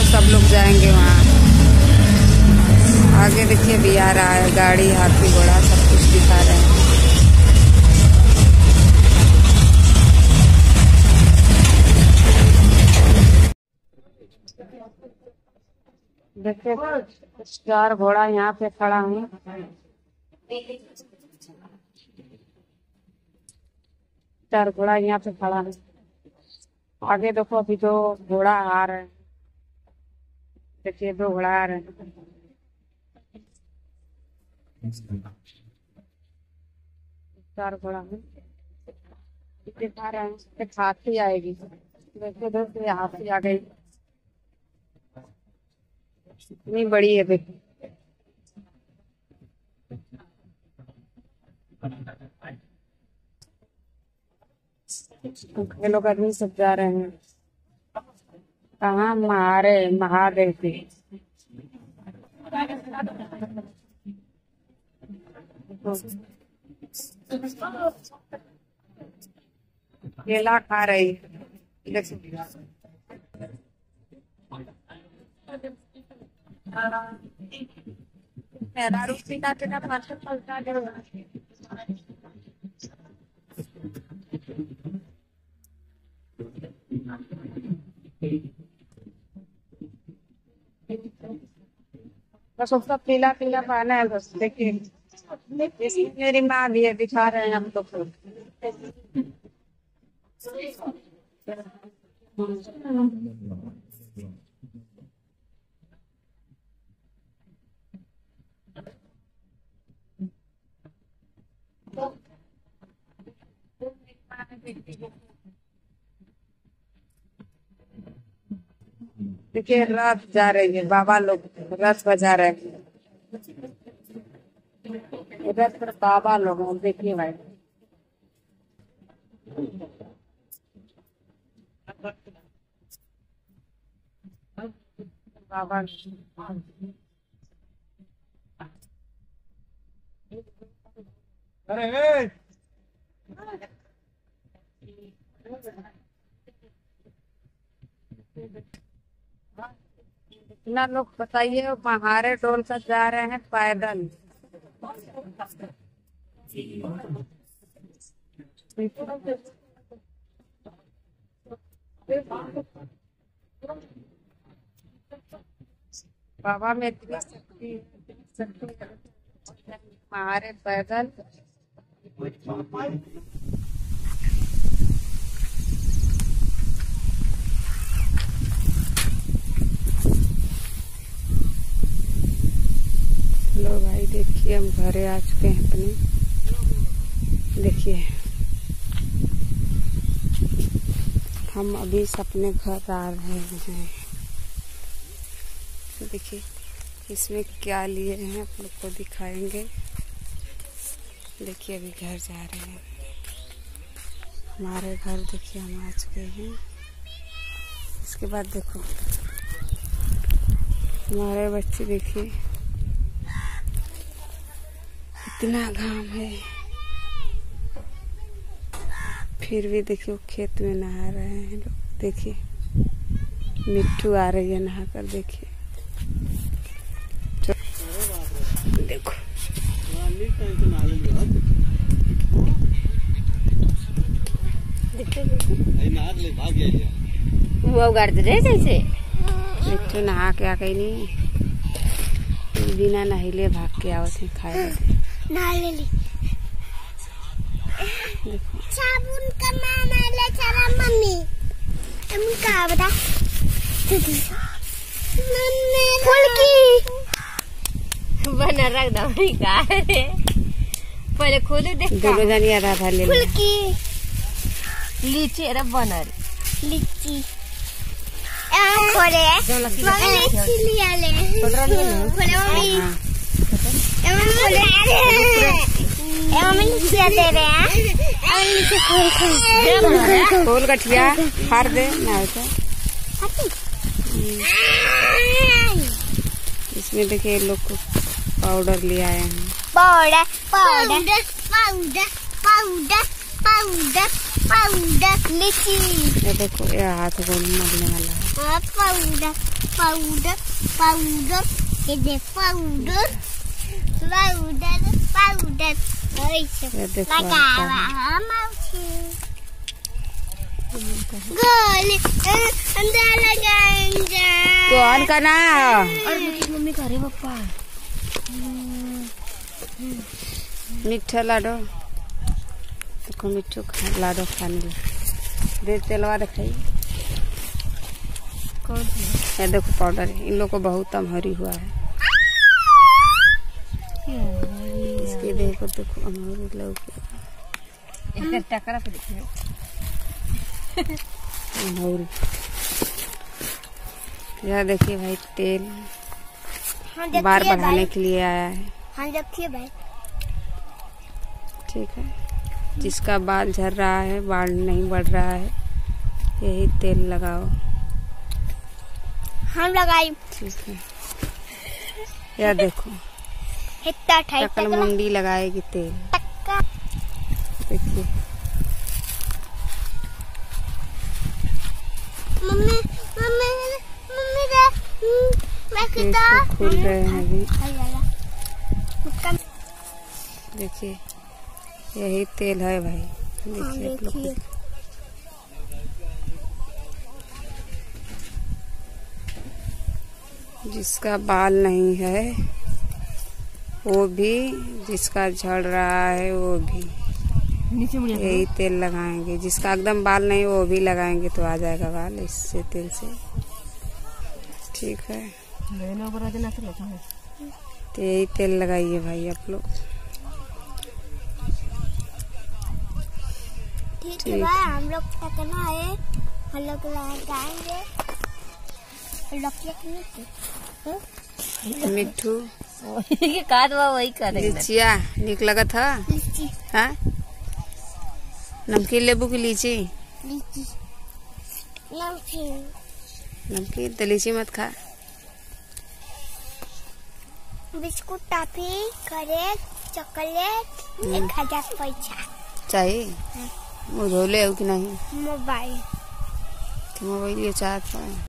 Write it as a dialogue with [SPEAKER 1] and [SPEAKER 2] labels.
[SPEAKER 1] सब लोग जाएंगे वहाँ। आगे देखिए भी आ रहा है गाड़ी, हाथी घोड़ा सब कुछ दिखा रहे हैं। देखिए 4 घोड़ा यहाँ पे खड़ा है। चार घोड़ा यहाँ पे खड़ा है। आगे देखो अभी 2 घोड़ा आ रहे हैं। देखिए 2 घोड़ा आ रहे हैं। 4 घोड़ा में दिखा रहे हैं। एक हाथी आएगी। देखिए दोस्तों हाथी आ गई, इतनी बड़ी है। देखो ये लोग आदमी सब जा रहे हैं कहाँ? महादेव के। केला खा रही बस उसका पीला पीला पाना है बस। देखिए इसमें मेरी माँ भी है, दिखा रहे हैं हम तो। देखिए रथ जा रही है, बाबा लोग रथ बजा रहे हैं। रथ पर बाबा लोग हैं। देखिए भाई बाबा इतना लोग बताइए महारे टोल तक जा रहे हैं पैदल। बाबा में इतनी शक्ति महारे पैदल। लो भाई देखिए हम घरे आ चुके हैं अपने। देखिए हम अभी अपने घर आ रहे हैं। तो देखिए इसमें क्या लिए हैं आप लोग को दिखाएंगे। देखिए अभी घर जा रहे हैं। हमारे घर देखिए हम आ चुके हैं। इसके बाद देखो हमारे बच्चे देखिए इतना घाम है, फिर भी देखिए खेत में नहा रहे हैं लोग। देखिए मिट्टू आ रही है नहा कर। देखिए देखो वो गाड़ दे रहे जैसे मिट्टू नहा के आ गई। नहीं बिना नहिले भाग के आवत है खाए। नहा ले ली। साबुन का नाम ले चला मम्मी तुम का बता फुलकी बना रख दो का रे। पहले खोले देख दोनों जानी आधा था ले फुलकी लीची रे बना रे लीची खोले मम्मी लीची लिया ले खोले मम्मी खोल गठिया फाड़ दे ना। इसमें देखिए लोग को पाउडर ले आए हैं। Powder powder powder powder powder powder लीची। ये देखो ये हाथ को मरने वाला है।
[SPEAKER 2] पाउडर पाउडर पाउडर ये दे पाउडर पाउडर पाउडर लगावा माउची गोल अंदर लगाएंगे
[SPEAKER 1] कौन का ना और मम्मी करे पप्पा मीठा लाडो देखो मिठू लाडो खाने दे तेलवा दिखाई कौन ये देखो पाउडर इन लोग को बहुत अमहरी हुआ है इसके देखो अमहरी लोग टकरा पे देखिए यह देखिए भाई तेल बार बढ़ाने के लिए आया है।
[SPEAKER 2] हाँ देखिए भाई
[SPEAKER 1] ठीक है जिसका बाल झड़ रहा है बाल नहीं बढ़ रहा है यही तेल लगाओ।
[SPEAKER 2] हम लगाई
[SPEAKER 1] ठीक है यह देखो
[SPEAKER 2] टकल
[SPEAKER 1] मुंडी लगाएगी तेल देखिए
[SPEAKER 2] मम्मी मम्मी मम्मी
[SPEAKER 1] खुल रहे हैं अभी देखिए यही तेल है भाई देखिए आप लोग जिसका बाल नहीं है वो भी जिसका झड़ रहा है वो भी यही तेल लगाएंगे जिसका एकदम बाल नहीं वो भी लगाएंगे तो आ जाएगा बाल इससे तेल से ठीक है तो यही तेल लगाइए भाई आप लोग
[SPEAKER 2] ठीक है भाई हम लोग टकना है हम लोग लगाएंगे
[SPEAKER 1] मिठू वही करेंगे लीचिया निक लगा था हाँ नमकीन लेबू की लीची नमकीन तो लीची मत खा
[SPEAKER 2] बिस्कुट टॉफी करेक चॉकलेट 1000 पैसा
[SPEAKER 1] चाहिए मुँह धोले हो कि नहीं
[SPEAKER 2] मोबाइल
[SPEAKER 1] मोबाइल ये चाहता है।